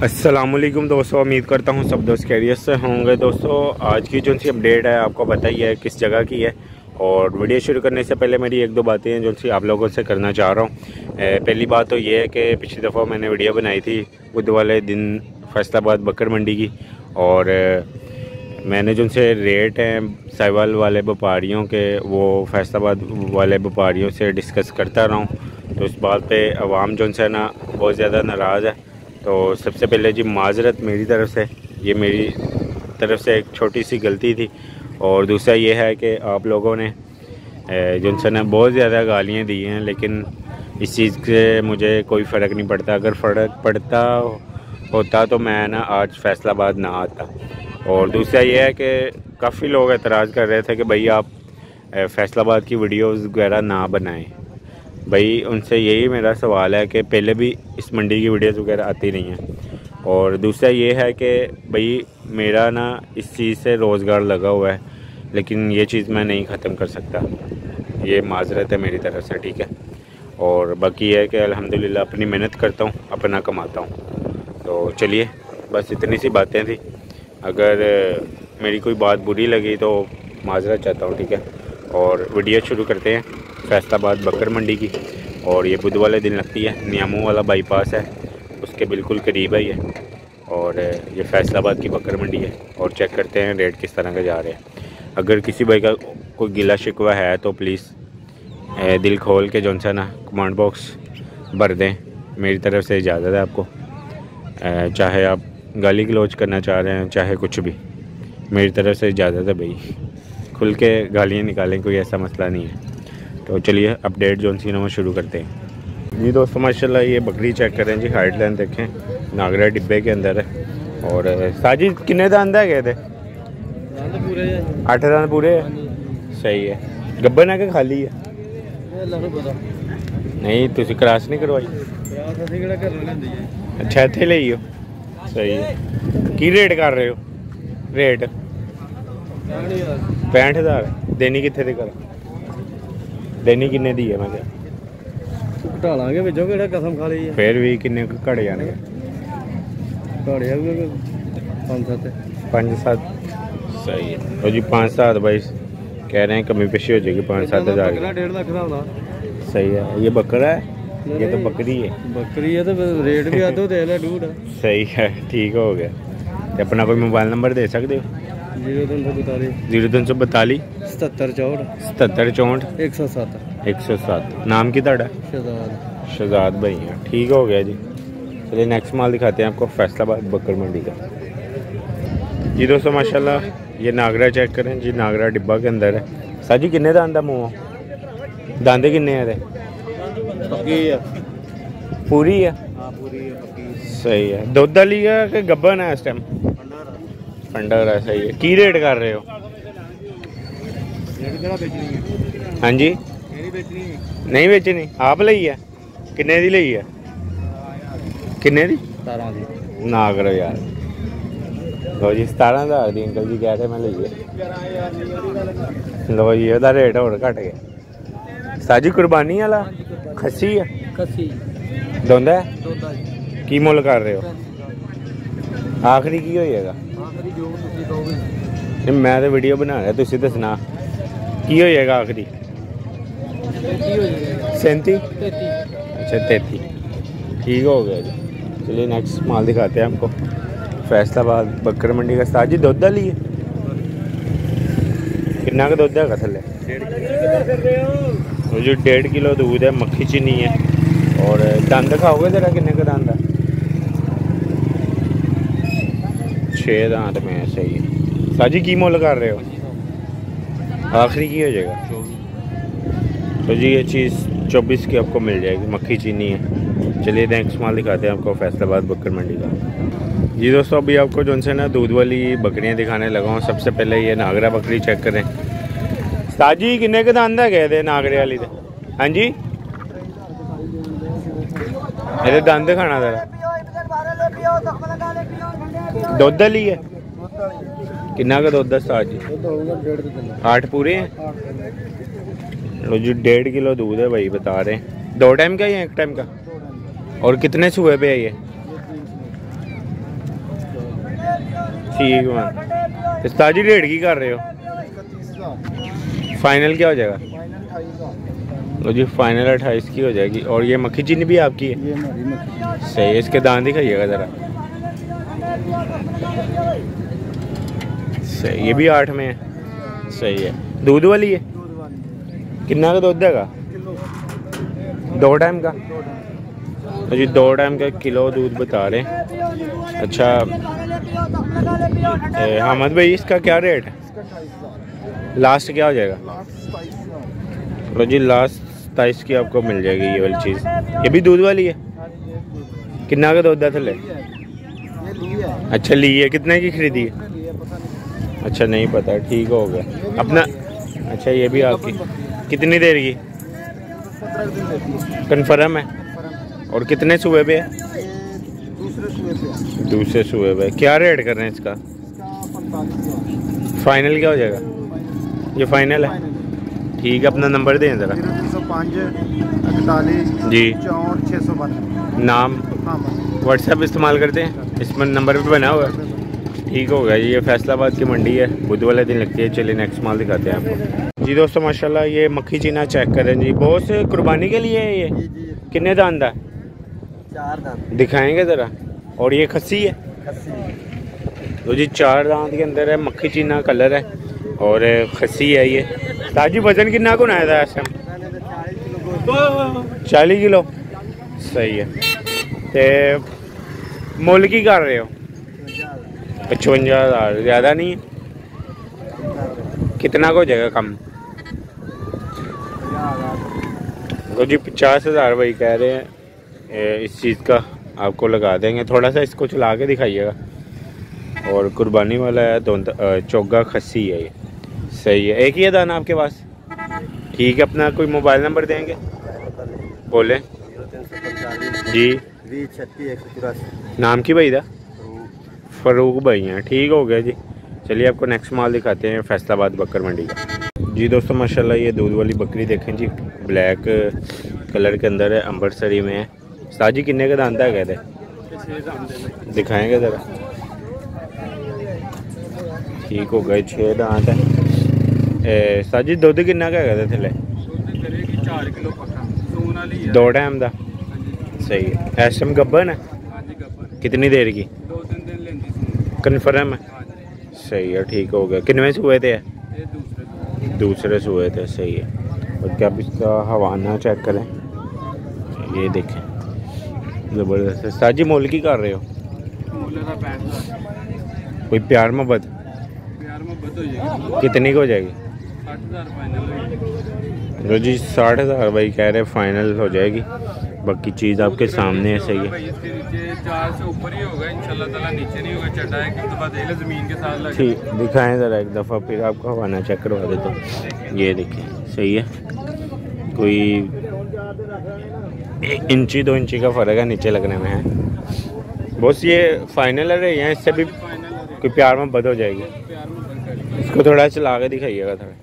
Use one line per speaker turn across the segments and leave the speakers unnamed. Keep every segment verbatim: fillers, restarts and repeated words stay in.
अस्सलामुअलैकुम दोस्तों, उम्मीद करता हूँ सब दोस्त खैरियत से होंगे। दोस्तों आज की जो सी अपडेट है आपको बताइए है किस जगह की है। और वीडियो शुरू करने से पहले मेरी एक दो बातें हैं जो सी आप लोगों से करना चाह रहा हूँ। पहली बात तो ये है कि पिछली दफ़ा मैंने वीडियो बनाई थी बुध वाले दिन फैसलाबाद बकर मंडी की, और मैंने जो से रेट हैं साहिवाल वाले व्यापारियों के वो फैसलाबाद वाले व्यापारियों से डिस्कस करता रहा हूँ। तो इस बात पे अवाम जो है ना बहुत ज़्यादा नाराज़ है। तो सबसे पहले जी माजरत मेरी तरफ से, ये मेरी तरफ से एक छोटी सी गलती थी। और दूसरा ये है कि आप लोगों ने जो है ना बहुत ज़्यादा गालियाँ दी हैं, लेकिन इस चीज़ से मुझे कोई फ़र्क नहीं पड़ता। अगर फ़र्क पड़ता होता तो मैं ना आज फैसलाबाद ना आता। और दूसरा ये है कि काफ़ी लोग एतराज़ कर रहे थे कि भाई आप फैसलाबाद की वीडियोज़ वगैरह ना बनाएं। भाई उनसे यही मेरा सवाल है कि पहले भी इस मंडी की वीडियोस वगैरह आती नहीं हैं। और दूसरा ये है कि भाई मेरा ना इस चीज़ से रोज़गार लगा हुआ है, लेकिन ये चीज़ मैं नहीं ख़त्म कर सकता। ये माजरत है मेरी तरफ से, ठीक है। और बाकी ये है कि अल्हम्दुलिल्लाह अपनी मेहनत करता हूँ, अपना कमाता हूँ। तो चलिए बस इतनी सी बातें थी। अगर मेरी कोई बात बुरी लगी तो माजरत चाहता हूँ, ठीक है। और वीडियो शुरू करते हैं फैसलाबाद बकर मंडी की। और ये बुध वाले दिन लगती है, नियामू वाला बाईपास है उसके बिल्कुल करीब है ये। और ये फैसलाबाद की बकर मंडी है। और चेक करते हैं रेट किस तरह के जा रहे हैं। अगर किसी भाई का कोई गिला शिकवा है तो प्लीज़ दिल खोल के जो सा ना कमेंट बॉक्स भर दें। मेरी तरफ से इजाज़त है आपको, चाहे आप गाली गलौज करना चाह रहे हैं चाहे कुछ भी, मेरी तरफ से इजाज़त है भाई। खुल के गालियाँ निकालें, कोई ऐसा मसला नहीं है। तो चलिए अपडेट जो सी ना शुरू करते हैं जी। दोस्तों माशाल्लाह ये बकरी चेक करें जी, हाइट लाइन देखें, नागरा डिब्बे के अंदर है। और साजिद किन्ने दंद है गए थे? अठ दंद पूरे है, सही है। गब्बन है कि खाली है? नहीं तुसी क्रॉस नहीं करवाई? अच्छा इत्थे ले हो, सही है। की रेट कर रहे हो? रेट पैंठ हज़ार देनी कितने दी करा? देनी किन्ने दी है? मैं क्या घटा लांगे विचों किहड़ा कसम खा ली है। फिर भी किन्ने घट जाणगे? घट जाऊगे पाँच सत्त पाँच सत्त सही है। और जी पाँच सात भाई कह रहे हैं कमी पेशी हो जाएगी पाँच सात हज़ार की। डेढ़ लाख का होना सही है। ये बकरा है, ये तो बकरी है। बकरी है तो रेट भी आते दे ले डूड सही है, ठीक हो गया। तो अपना कोई मोबाइल नंबर दे सकते हो? जीरो तीन सौ बतालीस जीरो तीन सौ बतालीस सतहत्तर चौंठ सतहत्तर चौंठ एक सौ सत्त एक सौ सत्त। नाम की ताड़ा? शहजाद शहजाद भाई है, ठीक हो गया जी। चलिए नेक्स्ट माल दिखाते हैं आपको फैसलाबाद बकर मंडी का जी। दोस्तों माशाल्लाह ये नागरा चेक करें जी, नागरा डिब्बा के अंदर है। साजी किन्ने दांद है मुँह? दांदे किन्ने है? पूरी है, सही है। दुध वाली है कि गब्बन है? इस टाइम फंडर है, सही है। की रेट कर रहे हो? हाँ जी नहीं बेचनी, आप ली है? किन्ने दी ली है? किन्ने दी? ना करो यार। लो जी सतारह हज़ार दी अंकल जी कह रहे मैं ली है। लो जी ओदा रेट और घट गया। साजी कुर्बानी वाला खस्सी है? खस्सी दोंदा है। की मुल कर रहे हो? आखिरी की होएगा? मैं तो वीडियो बना रहा, तुसी दसना की होएगा आखिरी? सैंती अच्छा तैंती, ठीक हो गया जी। चलिए नेक्स्ट माल दिखाते हैं आपको फैसलाबाद बकर मंडी का। साजी दुध वाली है? कितना का दुध है थले? जो डेढ़ किलो दूध है, मक्खी चीनी है। और दंद खाओगे जरा, किन्ने का दंद है? छः दांत में, सही है। साजी की मोल कर रहे हो? आखिरी की हो जाएगा? तो जी ये चीज़ चौबीस की आपको मिल जाएगी, मक्खी चीनी है। चलिए नेक्स्ट माल दिखाते हैं आपको फैसलाबाद बकर मंडी का जी। दोस्तों अभी आपको जो है ना दूध वाली बकरियां दिखाने लगा हूँ। सबसे पहले ये नागरा बकरी चेक करें। साजी किन्ने के दांद है गए थे नागरे वाली दे? हाँ जी ये दंद खाना जरा। दुध वाली है? किन्ना का दुध है साजी? आठ पूरे हैं। लो जी डेढ़ किलो दूध है भाई बता रहे हैं। दो टाइम का या एक टाइम का? और कितने सुबह पे है ये? ठीक है। ताजी रेट की कर रहे हो? फाइनल क्या हो जाएगा? तो जी फाइनल अट्ठाईस की हो जाएगी। और ये मक्खी चीनी भी आपकी है?
ये हमारी मक्खी।
सही है। इसके दांत दिखाइएगा ज़रा। सही, ये भी आठ में है। सही है। दूध वाली है?
दूध वाली।
कितना का दूध देगा? दो टाइम का? तो जी दो टाइम का किलो दूध बता रहे हैं। अच्छा हमद भाई, इसका क्या रेट है? लास्ट क्या हो जाएगा? तो जी लास्ट सताईस की आपको मिल जाएगी ये वाली चीज़। ये भी दूध वाली है? कितना का दूध है थले? अच्छा ली है। कितने की खरीदी है? अच्छा नहीं पता, ठीक हो गया अपना। अच्छा ये भी आपकी कितनी देर की कन्फर्म है? और कितने सुबह पे है?
दूसरे सुबह पे।
दूसरे सुबह पे। क्या रेट कर रहे हैं इसका? फाइनल क्या हो जाएगा? ये फाइनल है। ठीक है, अपना नंबर दें ज़रा।
तीन सौ पाँच इकतालीस
जी
चौंठ छः सौ बानवे।
नाम? व्हाट्सएप इस्तेमाल करते हैं? इसमें नंबर भी बना हुआ है। ठीक हो गया। ये फैसलाबाद की मंडी है, बुध वाले दिन लगती है। चलिए नेक्स्ट माल दिखाते हैं आपको। जी दोस्तों माशाल्लाह ये मक्खी चीना चेक करें जी। बहुत से कुर्बानी के लिए है ये। कितने दांत है?
चार दांत
दिखाएंगे ज़रा। और ये खस्सी है?
खस्सी।
तो जी चार दांत के अंदर है, मक्खी चीना कलर है और खस्सी है ये। ताजी वजन कितना को आया था इस टाइम? चालीस किलो। सही है। तो मुल की कर रहे हो? पचवंजा हज़ार। ज़्यादा नहीं है? कितना को जाएगा कम? तो जी पचास हज़ार भाई कह रहे हैं इस चीज़ का, आपको लगा देंगे। थोड़ा सा इसको चला के दिखाइएगा। और कुर्बानी वाला है तो चोगा खस्सी है ये। सही है। एक ही है दाना आपके पास? ठीक है। अपना कोई मोबाइल नंबर देंगे? बोले जी। नाम की भाई दा? फ़रूक भाई हैं। ठीक हो गया जी। चलिए आपको नेक्स्ट माल दिखाते हैं फैसलाबाद बकर मंडी का। जी दोस्तों माशाल्लाह ये दूध वाली बकरी देखें जी, ब्लैक कलर के अंदर है, अम्बरसरी में है। साजी किन्ने का दांता है कहते? दिखाएंगे ज़रा। ठीक हो गए, छः दांत है। साजी दुध किन्ना का कहते थले? दो टाइम का। सही है। इस टाइम गब्बन है? कितनी देर की कन्फर्म है? सही है। ठीक हो गया। कितने सुबह थे? दूसरे सुबह थे। सही है। और क्या इसका हवाना चेक करें? ये देखें ज़बरदस्त है। साजी मोल की कर रहे हो? कोई प्यार मोहब्बत? कितनी की हो जाएगी? तो जी साठ हज़ार भाई कह रहे फाइनल हो जाएगी। बाकी चीज़ आपके सामने है। सही है।
चार से ऊपर ही होगा इंशाल्लाह ताला, नीचे नहीं होगा। चढ़ा है एक दफ़ा दे ले ज़मीन के साथ लगे।
ठीक, दिखाएं ज़रा एक दफ़ा, फिर आपको हवाना चेक करवा देता हूँ। ये देखिए सही है। कोई एक इंची दो इंची का फ़र्क है नीचे लगने में है। बस ये फाइनल है यहाँ, इससे भी कोई प्यार में बद हो जाएगी। इसको थोड़ा चला के दिखाइएगा थोड़ा।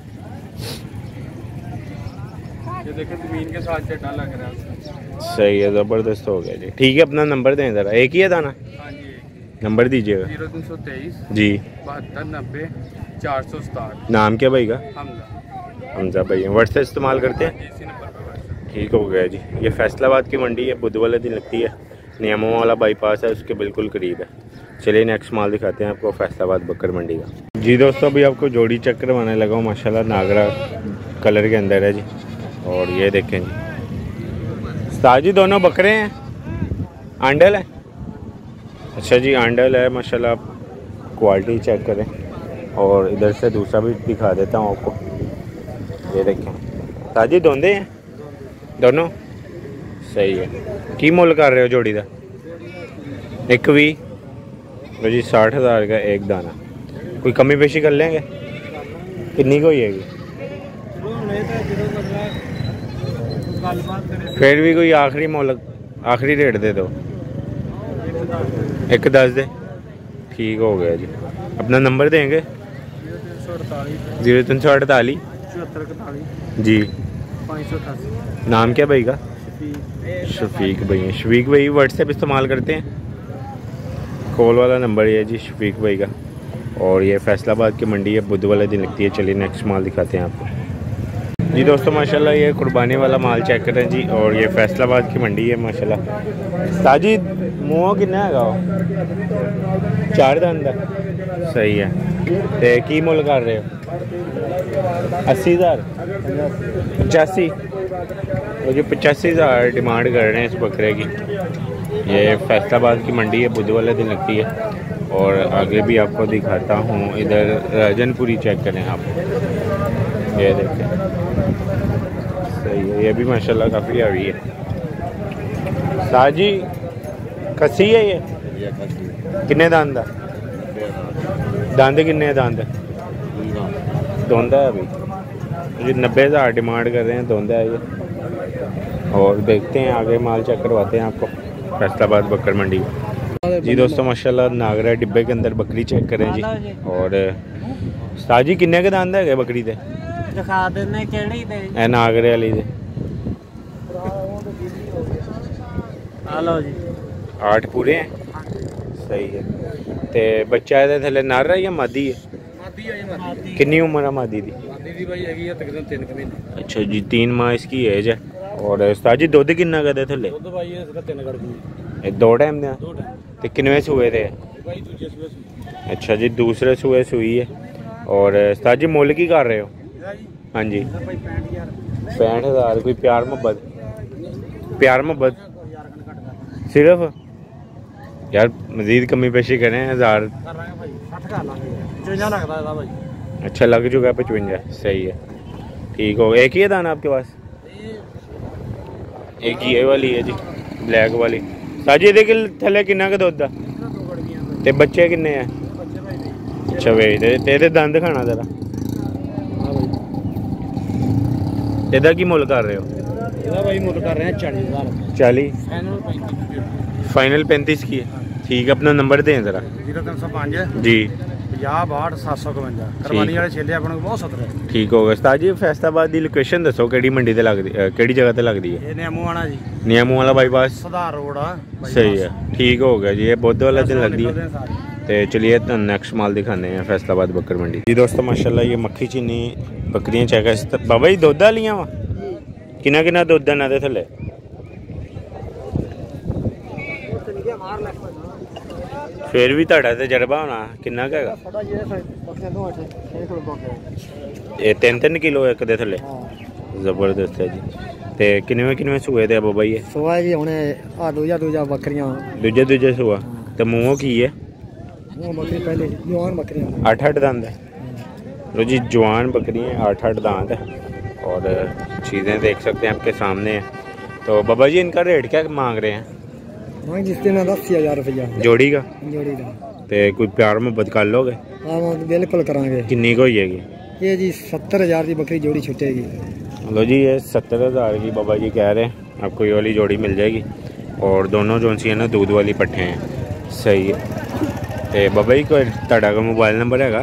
ये देखो ज़मीन के साथ चढ़ा लग रहा है।
सही है, ज़बरदस्त हो गया जी। ठीक है, अपना नंबर दें ज़रा। एक ही है दाना?
हाँ जी,
नंबर दीजिएगा।
जीरो तीन सौ तेईस
जी
बहत्तर नब्बे चार सौ सताहठ।
नाम क्या भाई का?
हमजा।
हमजा भाई। व्हाट्सएप इस्तेमाल करते हैं?
इसी नंबर पर।
ठीक हो गया जी। ये फैसलाबाद की मंडी है, बुध वाले दिन लगती है। नियमों वाला बाईपास है, उसके बिल्कुल करीब है। चलिए नेक्स्ट माल दिखाते हैं आपको फैसलाबाद बकर मंडी का। जी दोस्तों अभी आपको जोड़ी चक्कर बनाने लगा हूँ। माशाल्लाह नागरा कलर के अंदर है जी। और ये देखें जी, ताजी दोनों बकरे हैं। आंडल है? अच्छा जी आंडल है माशाल्लाह। क्वालिटी चेक करें। और इधर से दूसरा भी दिखा देता हूँ आपको। ये देखें ताजी धोंदे हैं दोनों। सही है। की मुल कर रहे हो जोड़ी का? एक भी जी साठ हज़ार का एक दाना। कोई कमी पेशी कर लेंगे? कितनी को होएगी? फिर भी कोई आखिरी मोल आखिरी रेट दे दो। एक दस दे। ठीक हो गया जी। अपना नंबर देंगे? जीरो तीन सौ अड़तालीस जी। नाम क्या भाई का? शफीक भाई। शफीक भाई व्हाट्सएप इस्तेमाल करते हैं? कॉल वाला नंबर ये है जी शफीक भाई का। और ये फैसलाबाद की मंडी है, बुध वाले दिन लगती है। चलिए नेक्स्ट माल दिखाते हैं आपको जी दोस्तों। माशाल्लाह ये कुर्बानी वाला माल चेक करें जी। और ये फैसलाबाद की मंडी है माशाल्लाह। ताजी मुँह कितना है? चार दंद है, सही है। तो की मुल कर रहे हो? अस्सी हज़ार पचासी वो जो पचासी हज़ार डिमांड कर रहे हैं इस बकरे की। ये फैसलाबाद की मंडी है, बुध वाले दिन लगती है। और आगे भी आपको दिखाता हूँ, इधर राजनपुरी चेक करें आप, ये देखें सही है। ये भी माशाल्लाह काफ़ी हैवी है। साजी कसी है ये, किन्ने दांद है? दांद किन्ने दांद धोंदा है अभी जी। नब्बे हज़ार डिमांड कर रहे हैं, धोंदा है ये। और देखते हैं आगे माल चेक करवाते हैं आपको फैसलाबाद बकर मंडी जी दोस्तों। माशाल्लाह नागरा डिब्बे के अंदर बकरी चेक करें जी। और साजी किन्ने के दांद है बकरी दे?
दिखा देने केड़ी दे
ए नागरे वाली दे।
हेलो जी,
आठ पूरे हैं, सही है। ते बच्चा इहदे थल्ले नर है या मादी है?
मादी है जी, मादी।
कितनी उम्र है मादी दी?
मादी दी भाई हैगी है तकरीबन तीन महीने।
अच्छा जी, तीन माह इसकी एज है। और साजी दुध किन्ना कदे थल्ले?
दुध भाई इसका तीन गड़ की
ए दो टाइम दे
दो टाइम
ते किनवे सूए थे?
भाई दूसरे सुबह
अच्छा जी, दूसरे सूए सुई है। और साजी मुल की कर रहे हो? हाँ जी,
भाई पैंठ यार
पैंठ हज़ार। कोई प्यार मोहब्बत? प्यार मोहब्बत सिर्फ यार, मजीद कमी पेशी करें हज़ार।
कर रहे हैं भाई साठ का लागे जो लगता है भाई।
अच्छा लग चुका पचवंजा, सही है, ठीक हो। एक ही है दाना आपके पास? एक ही ये वाली है जी, ब्लैक वाली। साजी ये के थले किन्ना का दुध ते बच्चे किन्ने हैं? अच्छा वे तेरे दंद खाना जरा। ਇਹਦਾ की मुल कर रहे हो?
ਇਹਦਾ भाई मुल कर रहे हैं चालीस हज़ार।
चालीस
फाइनल पैंतीस
फाइनल पैंतीस की है, ठीक है। अपना नंबर दें ज़रा।
जीरो तीन सौ पाँच
जी
ਪੰਜਾਹ ਬਾਹਠ ਸੱਤ ਸੌ ਇਕਵੰਜਾ। ਕੁਰਬਾਨੀ ਵਾਲੇ ਛੇਲੇ ਆਪਣੇ ਕੋਲ ਬਹੁਤ ਸਤਰ ਹੈ।
ठीक होगा। उस्ताद जी फैसलाबाद की लोकेशन दसो, केड़ी मंडी ते लगदी, केड़ी जगह ते लगदी है?
ਇਹ ਨਿਆਮੂ ਆਣਾ ਜੀ,
नियामू वाला बाईपास,
ਸੁਧਾਰ ਰੋਡ ਆ।
सही है, ठीक हो गया जी। ये बुध वाला दिन लगती है। तो चलिए नेक्स्ट माल दिखाने हैं फैसलाबाद बकर मंडी जी दोस्तों। माशाल्लाह ये मक्खी चीनी बकरियां चेक है बाबा जी। दुध वालियां वा किन्ना किन्ना दुध है ना थले? फिर भी तुहाडा तजर्बा होना किन्ना का हैगा? ये तीन तीन किलो एक दे थले, जबरदस्त है जी। ते किनवे किनवे सूए दे बाबा जी?
सुआ जी हुने आ दूजा दूजा बकरियां
दूजे दूजे सूआ। ते मुँह की है?
वो बकरी पहले जवान बकरियां
आठ आठ दांत है। लो जी जवान बकरी है, आठ आठ दांत है। और चीज़ें देख सकते हैं आपके सामने है। तो बाबा जी इनका रेट क्या मांग रहे हैं?
हां जिस दिन अस्सी हज़ार रुपया
जोड़ी का।
जोड़ी का।
ते कोई प्यार मोहब्बत कर लोगे?
हां बिल्कुल करांगे।
किन्नी को होएगी?
ये जी सत्तर हज़ार की बकरी जोड़ी छूटेगी।
लो जी ये सत्तर हज़ार की बाबा जी कह रहे हैं, आपको ये वाली जोड़ी मिल जाएगी। और दोनों जो सी है ना दूध वाली पट्ठे हैं, सही है। तो बाबा जी कोई तुहाडा का मोबाइल नंबर हैगा?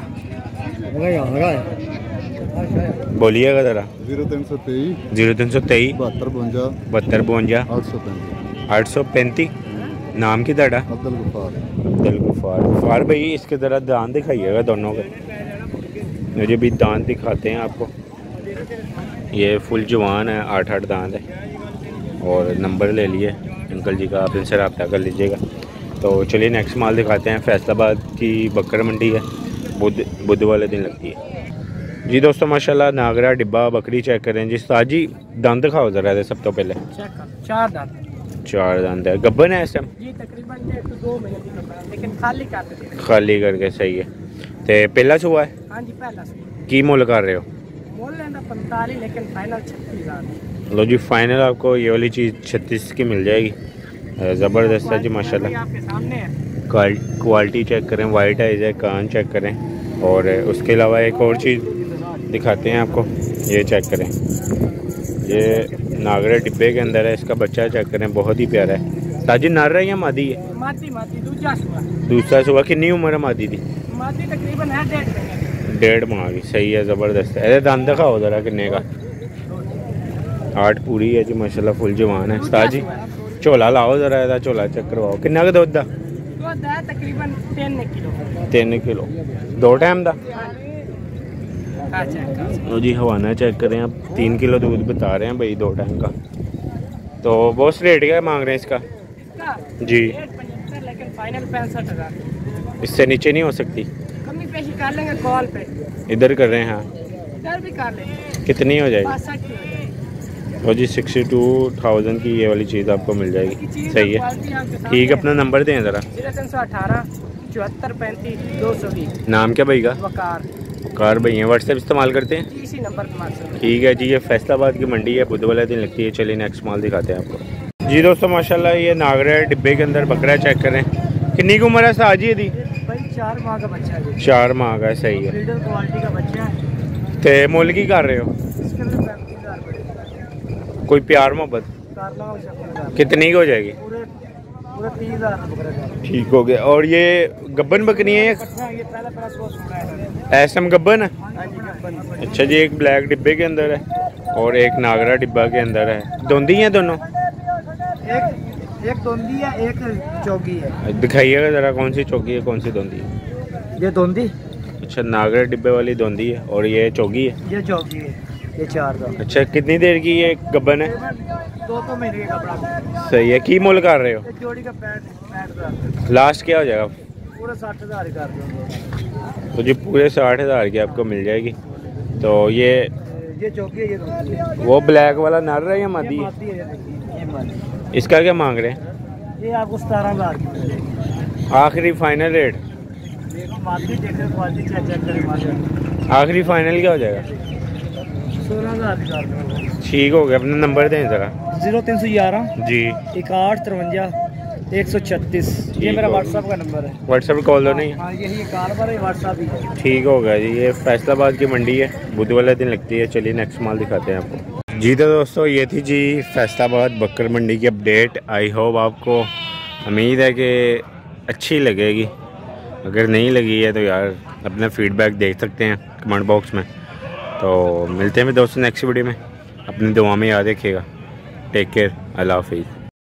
बोलिएगा ज़रा।
जीरो तीन सौ तेईस
जीरो तीन सौ तेईस
बहत्तर बवंजा
बहत्तर बवंजा
आठ सौ पैंतीस
आठ सौ पैंतीस। नाम की तुहाडा?
अब्दुल गफार।
अब्दुल गफार। गफार भाई इसके ज़रा दांत दिखाइएगा दोनों के, मुझे भी दांत दिखाते हैं आपको। ये फुल जवान है, आठ आठ दांत है। और नंबर ले लिए अंकल जी का, आप इनसे रब्ता कर लीजिएगा। तो चलिए नेक्स्ट माल दिखाते हैं। फैसलाबाद की बकर मंडी है, बुध बुध वाले दिन लगती है जी दोस्तों। माशाल्लाह नागरा डिब्बा बकरी चेक करें जी। साजी दंद दिखाओ ज़रा दे सब तो पहले।
चार दांत
चार दंद है। गब्बन है इस टाइम?
जी तकरीबन एक दो महीने की गब्बन है, लेकिन खाली कर देते
खाली करके, सही है। तो पहला सुआ है?
हां जी पहला
की मुल कर रहे हो?
मोल लेना पैंतालीस, लेकिन फाइनल छत्तीस हज़ार।
लो जी फाइनल आपको ये वाली चीज़ छत्तीस की मिल जाएगी। ज़बरदस्त है जी माशाल्लाह।
आपके सामने है।
क्वालिटी चेक करें, वाइट आइज है, कान चेक करें। और उसके अलावा एक और चीज़ दिखाते हैं आपको, ये चेक करें। ये नागरे डिब्बे के अंदर है, इसका बच्चा चेक करें, बहुत ही प्यारा है। ताजी नर है या मादी है?
मादी मादी दूजा सुआ।
दूसरा सुबह कितनी उम्र है मादी दी?
मादी तकरीबन है डेढ़ महीने।
डेढ़ माह की, सही है, ज़बरदस्त है। दंद दिखाओ ज़रा किन्ने का? आठ पूरी है जी माशाल्लाह, फुल जवान है। ताजी झोला लाओ ज़रा, झोला चेक करवाओ। किन्ना का दुध?
दुध है तकरीबन तीन किलो।
तीन किलो दो टाइम का।
हाँ चेक कर।
लो जी हवाना चेक करें आप, तीन किलो दूध बता रहे हैं भाई दो टाइम का। तो बॉस रेट क्या मांग रहे हैं इसका?
इसका
जी
रेट पचहत्तर, लेकिन फाइनल पैंसठ हज़ार।
इससे नीचे नहीं हो सकती?
कमी पेशी कर लेंगे कॉल पे।
इधर कर रहे हैं हाँ।
इधर भी कर लेंगे।
कितनी हो जाएगी?
बासठ की हो जाएगी।
तो जी सिक्सटी टू थाउजेंड की ये वाली चीज़ आपको मिल जाएगी।
चीज़
सही है,
क्वालिटी आपके सामने
ठीक है। अपना नंबर दें ज़रा।
जीरो तीन सौ अठारह चौहत्तर पैंतीस दो सौ बीस।
नाम क्या भाई का?
वकार।
कार भाई हैं, व्हाट्सएप इस्तेमाल करते हैं?
जी इसी नंबर पर मार।
ठीक है जी। ये फैसलाबाद की मंडी है, बुध वाले दिन लगती है। चलिए नेक्स्ट माल दिखाते हैं आपको। जी दोस्तों माशाल्लाह ये नागरा है, डिब्बे के अंदर बकरा चेक करें। कितनी की उम्र है साजी है दी?
भाई चार माह का बच्चा है।
चार माह का है, सही है।
ब्रीडर क्वालिटी का बच्चा है।
तो मुल की कर रहे हो?
इसके अंदर पैंतीस हज़ार पड़ेगा।
कोई प्यार मोहब्बत
करना हो सकता है।
कितनी की हो जाएगी?
पूरे पूरे तीस हज़ार बकरा का।
ठीक हो गया। और ये गब्बन बकरी है?
ये पहला पहला सौ सोना है।
एसएम गब्बन है?
हाँ जी गब्बन।
अच्छा जी। एक ब्लैक डिब्बे के अंदर है और एक नागरा डिब्बा के अंदर है। दोंदी हैं दोनों?
एक एक दोंदी है, एक चौकी है।
दिखाइएगा ज़रा कौन सी चौकी है कौन सी दोंदी है।
ये दोंदी।
अच्छा नागरा डिब्बे वाली दोंदी है और ये चौकी है।
ये चौकी है। ये चार का।
अच्छा कितनी देर की ये गब्बन है?
दो तो महीने का कपड़ा।
सही है। की मोल कर रहे हो?
एक जोड़ी का पैंट पैंट का
लास्ट क्या हो जाएगा?
पूरा साठ हज़ार कर दो।
तो जी पूरे साठ हज़ार की आपको मिल जाएगी। तो ये
ये चौकी है, ये दोंदी है।
वो ब्लैक वाला नर है या मादी
ये
है?
मादी है, ये मादी।
इसका क्या मांग रहे हैं?
ये आपको सतारह हज़ार की मिलेगी।
आखिरी फाइनल रेट?
देखो मादी देखो क्वालिटी चेक चेक करें मादी।
आखिरी फाइनल क्या हो जाएगा?
सोलह हज़ार की कर दो।
ठीक हो गया। अपना नंबर दें ज़रा।
जीरो तीन सौ ग्यारह
जी
इकाठ तिरवंजा एक सौ छत्तीस। ये मेरा व्हाट्सअप का नंबर है।
व्हाट्सएप कॉल दो नहीं?
हाँ यही कार पर है, व्हाट्सअप ही है।
ठीक हो गया जी। ये फैसलाबाद की मंडी है, बुध वाले दिन लगती है। चलिए नेक्स्ट माल दिखाते हैं आपको। जी तो दोस्तों ये थी जी फैसलाबाद बकर मंडी की अपडेट। आई होप आपको उम्मीद है कि अच्छी लगेगी। अगर नहीं लगी है तो यार अपना फीडबैक देख सकते हैं कमेंट बॉक्स में। तो मिलते हैं दोस्तों नेक्स्ट वीडियो में। अपनी दुआ में याद रखिएगा। Take care. अल्लाह हाफिज़।